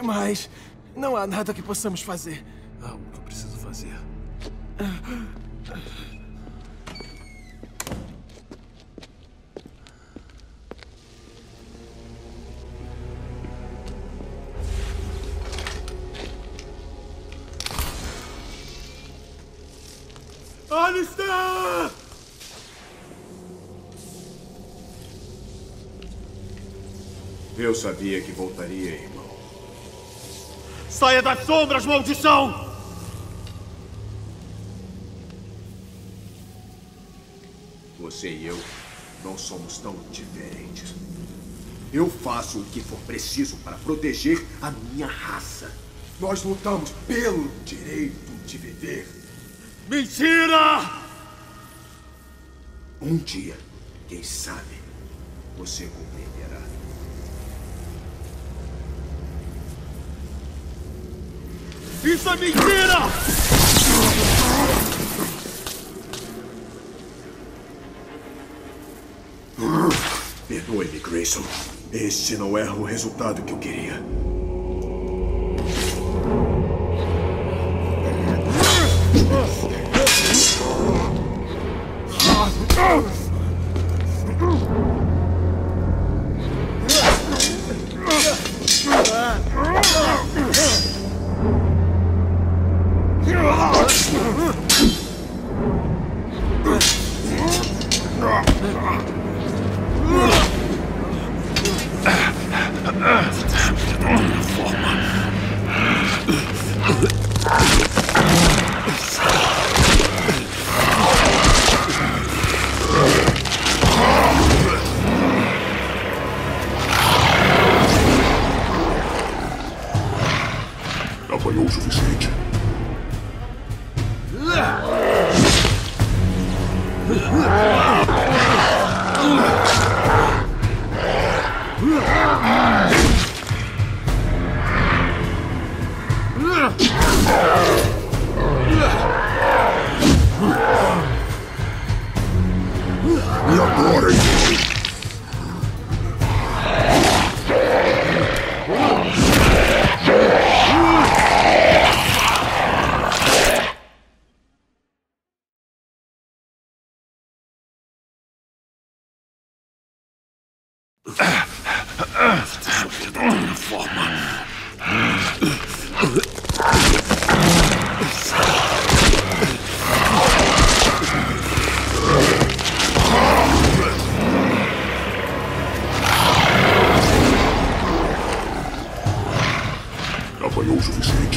Mas não há nada que possamos fazer. Há algo que eu preciso fazer. Alistair! Eu sabia que voltaria, irmão. Saia das sombras, maldição! Você e eu não somos tão diferentes. Eu faço o que for preciso para proteger a minha raça. Nós lutamos pelo direito de viver. Mentira! Um dia, quem sabe, você compreenderá. Isso é mentira! Perdoe-me, Grayson. Este não era o resultado que eu queria. Apanhou o suficiente. E agora, irmão? Sua vida de outra forma. Apanhou o suficiente.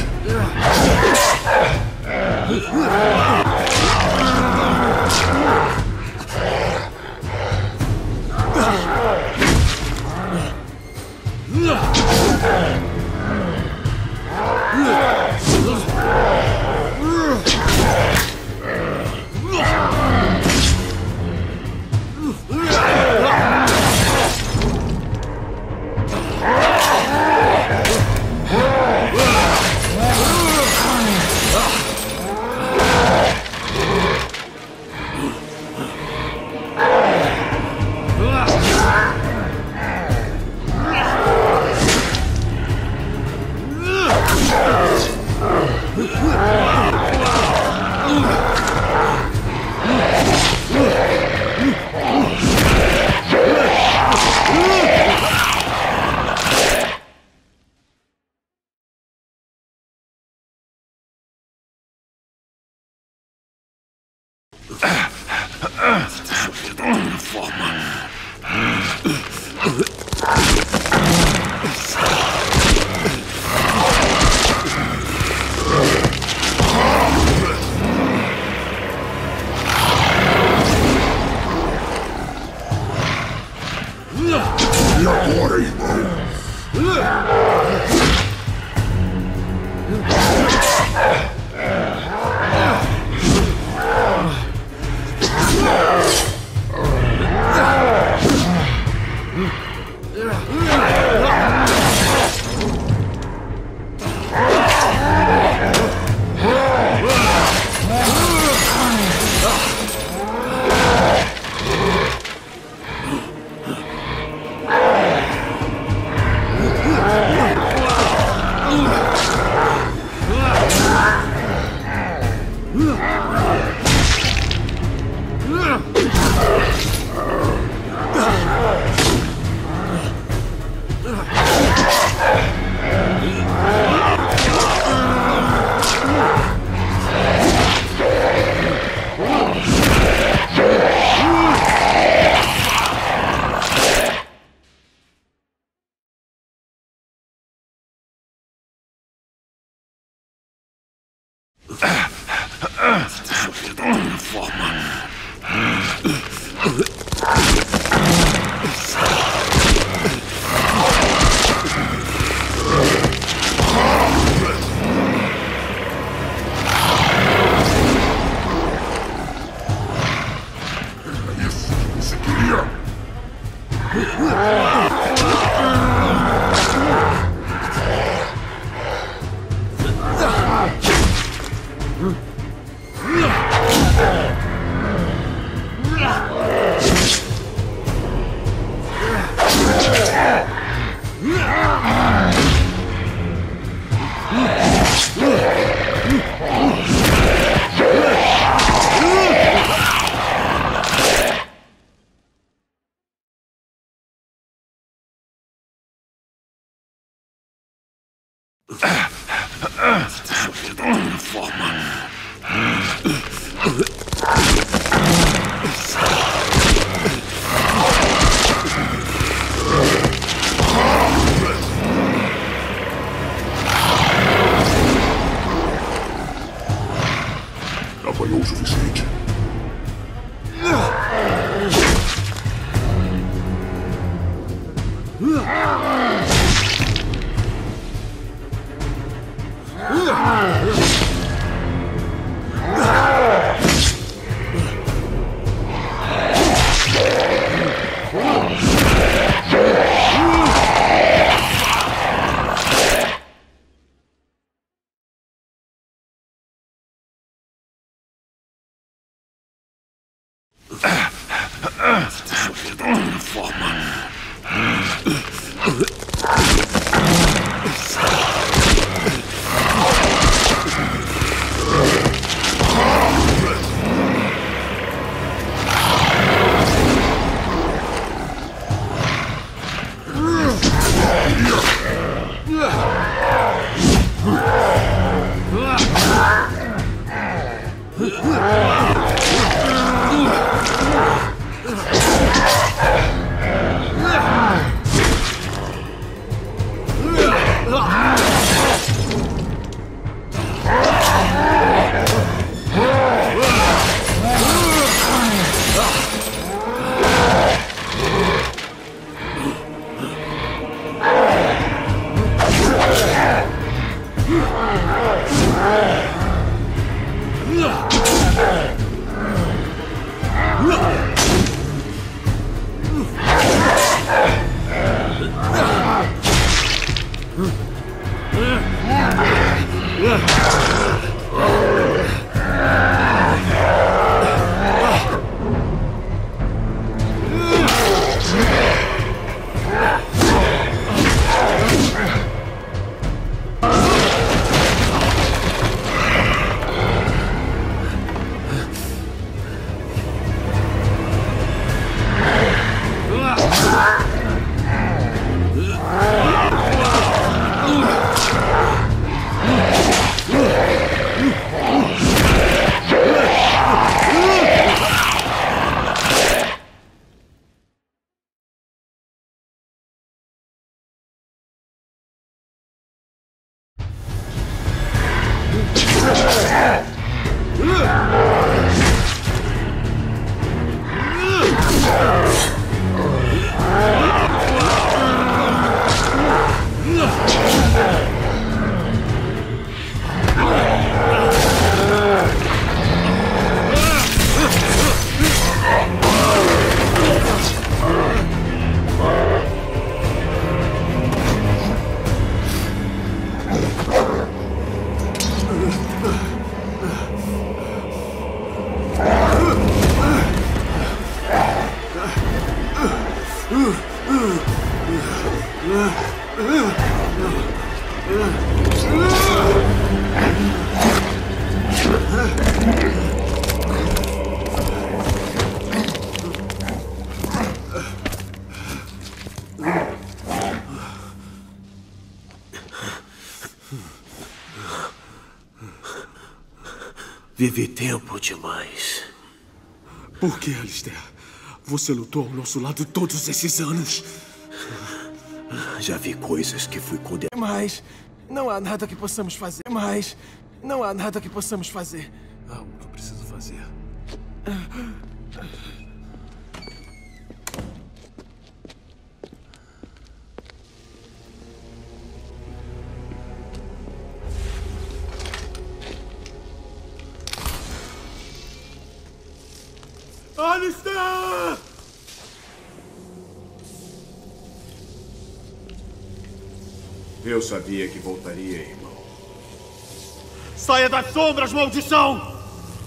Sua vida de outra forma. E agora, irmão? Sua verdadeira forma. Apanhou o suficiente. Sua verdadeira forma. Vivi tempo demais. Por que, Alistair? Você lutou ao nosso lado todos esses anos. Já vi coisas que fui condenado. Mas não há nada que possamos fazer. Mas não há nada que possamos fazer. Algo que eu preciso fazer. Alistair! Eu sabia que voltaria, irmão. Saia das sombras, maldição!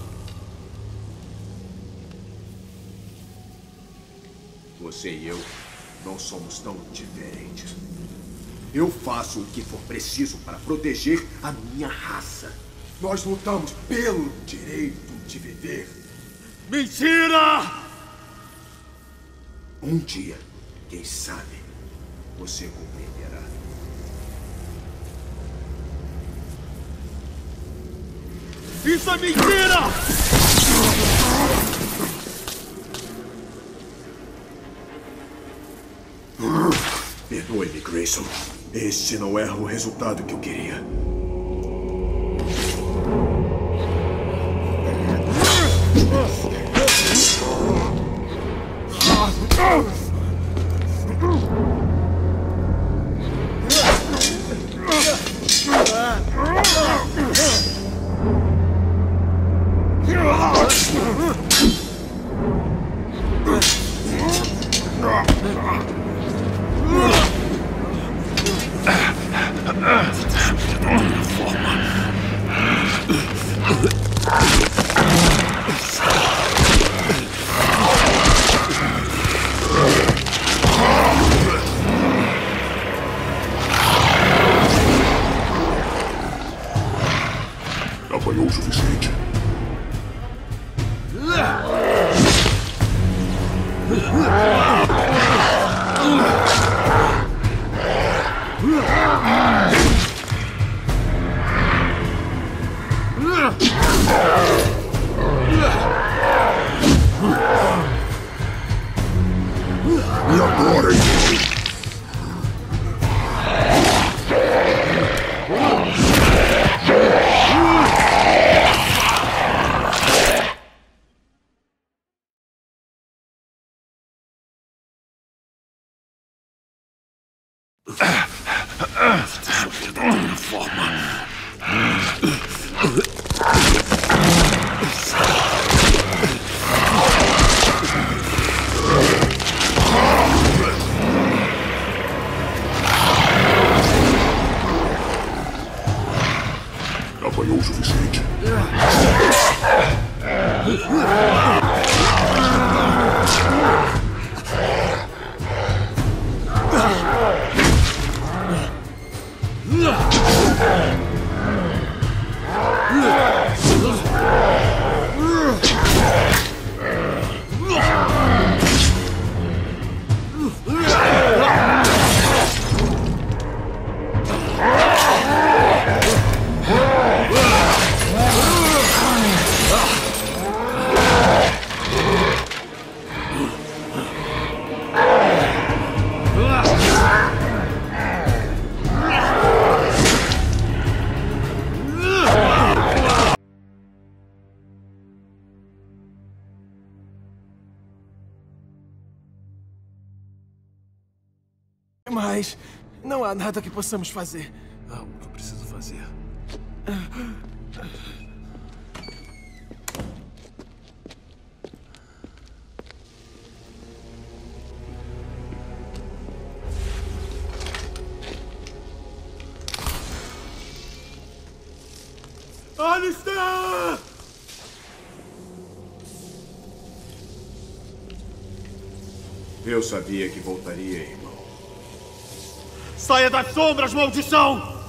Você e eu não somos tão diferentes. Eu faço o que for preciso para proteger a minha raça. Nós lutamos pelo direito de viver. Mentira! Um dia, quem sabe, você compreenderá. Isso é mentira! Perdoe-me, Grayson. Este não é o resultado que eu queria. Apanhou o suficiente. E agora, irmão? Apanhou o suficiente. Mas não há nada que possamos fazer. Há algo que eu preciso fazer. Alistair! Eu sabia que voltaria, irmão. Saia das sombras, maldição!